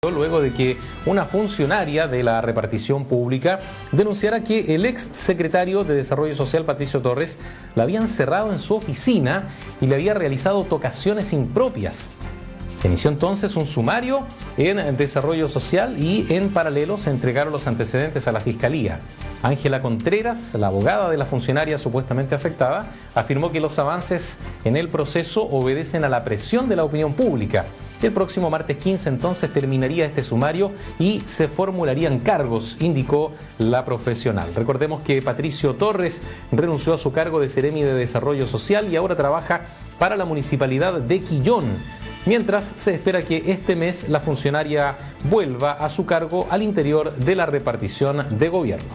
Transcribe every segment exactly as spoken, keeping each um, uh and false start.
luego de que una funcionaria de la repartición pública denunciara que el ex secretario de Desarrollo Social, Patricio Torres, la había encerrado en su oficina y le había realizado tocaciones impropias. Se inició entonces un sumario en Desarrollo Social y en paralelo se entregaron los antecedentes a la Fiscalía. Ángela Contreras, la abogada de la funcionaria supuestamente afectada, afirmó que los avances en el proceso obedecen a la presión de la opinión pública. El próximo martes quince entonces terminaría este sumario y se formularían cargos, indicó la profesional. Recordemos que Patricio Torres renunció a su cargo de Seremi de Desarrollo Social y ahora trabaja para la Municipalidad de Quillón. Mientras se espera que este mes la funcionaria vuelva a su cargo al interior de la repartición de gobierno.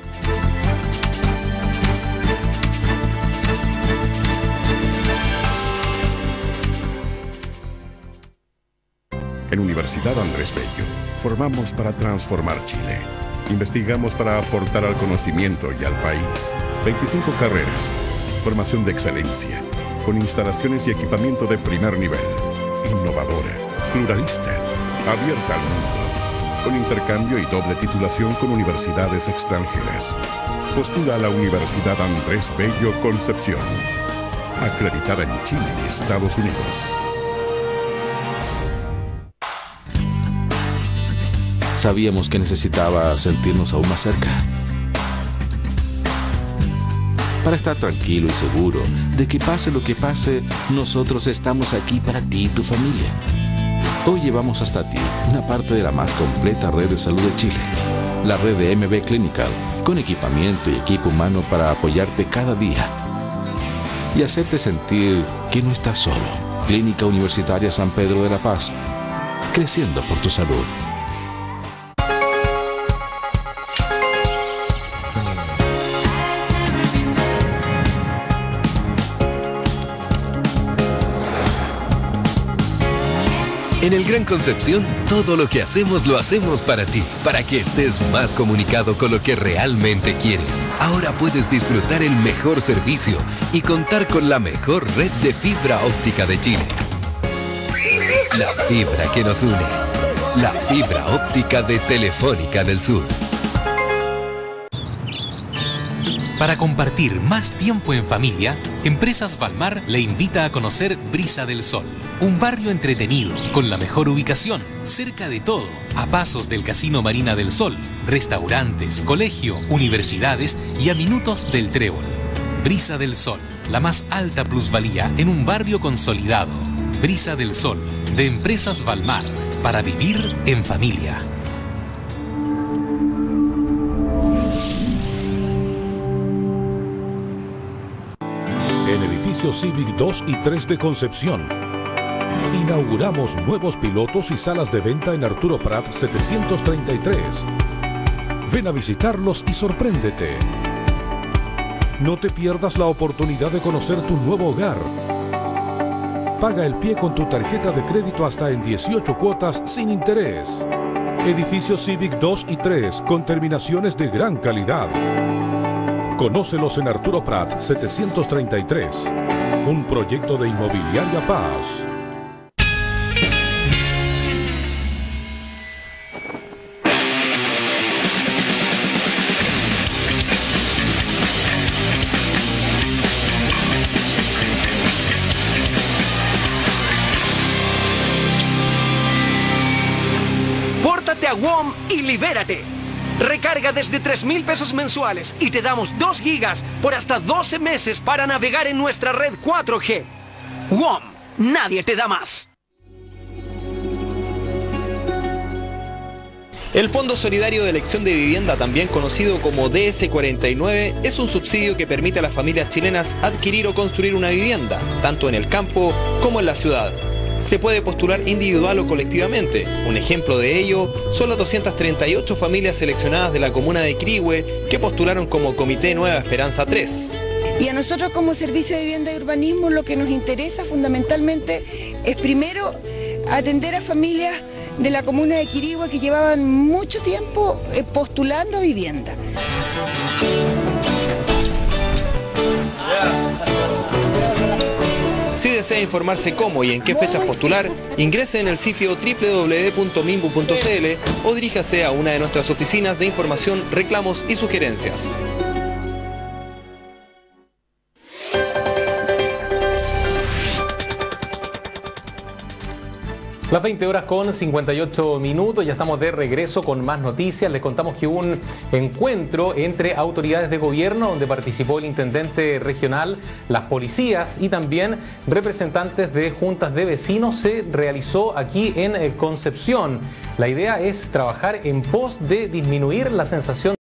En Universidad Andrés Bello, formamos para transformar Chile. Investigamos para aportar al conocimiento y al país. veinticinco carreras, formación de excelencia, con instalaciones y equipamiento de primer nivel. Innovadora, pluralista, abierta al mundo, con intercambio y doble titulación con universidades extranjeras. Postula a la Universidad Andrés Bello Concepción, acreditada en Chile y Estados Unidos. Sabíamos que necesitaba sentirnos aún más cerca, para estar tranquilo y seguro de que pase lo que pase, nosotros estamos aquí para ti y tu familia. Hoy llevamos hasta ti una parte de la más completa red de salud de Chile, la red de M B Clinical, con equipamiento y equipo humano para apoyarte cada día y hacerte sentir que no estás solo. Clínica Universitaria San Pedro de la Paz, creciendo por tu salud. En el Gran Concepción, todo lo que hacemos lo hacemos para ti, para que estés más comunicado con lo que realmente quieres. Ahora puedes disfrutar el mejor servicio y contar con la mejor red de fibra óptica de Chile. La fibra que nos une. La fibra óptica de Telefónica del Sur. Para compartir más tiempo en familia, Empresas Valmar le invita a conocer Brisa del Sol, un barrio entretenido, con la mejor ubicación, cerca de todo, a pasos del Casino Marina del Sol, restaurantes, colegio, universidades y a minutos del Trébol. Brisa del Sol, la más alta plusvalía en un barrio consolidado. Brisa del Sol, de Empresas Valmar, para vivir en familia. En edificio Civic dos y tres de Concepción, inauguramos nuevos pilotos y salas de venta en Arturo Prat setecientos treinta y tres. Ven a visitarlos y sorpréndete. No te pierdas la oportunidad de conocer tu nuevo hogar. Paga el pie con tu tarjeta de crédito hasta en dieciocho cuotas sin interés. Edificio Civic dos y tres con terminaciones de gran calidad. Conócelos en Arturo Prat setecientos treinta y tres. Un proyecto de Inmobiliaria Paz. Pórtate a WOM y libérate. Recarga desde tres mil pesos mensuales y te damos dos gigas por hasta doce meses para navegar en nuestra red cuatro G. WOM, nadie te da más. El Fondo Solidario de Elección de Vivienda, también conocido como D S cuarenta y nueve, es un subsidio que permite a las familias chilenas adquirir o construir una vivienda, tanto en el campo como en la ciudad. Se puede postular individual o colectivamente. Un ejemplo de ello son las doscientas treinta y ocho familias seleccionadas de la comuna de Quirihue que postularon como Comité Nueva Esperanza tres. Y a nosotros como Servicio de Vivienda y Urbanismo lo que nos interesa fundamentalmente es primero atender a familias de la comuna de Quirihue que llevaban mucho tiempo postulando vivienda. Si desea informarse cómo y en qué fechas postular, ingrese en el sitio doble u doble u doble u punto minbu punto c l o diríjase a una de nuestras oficinas de información, reclamos y sugerencias. Las veinte horas con cincuenta y ocho minutos, ya estamos de regreso con más noticias. Les contamos que hubo un encuentro entre autoridades de gobierno donde participó el intendente regional, las policías y también representantes de juntas de vecinos. Se realizó aquí en Concepción. La idea es trabajar en pos de disminuir la sensación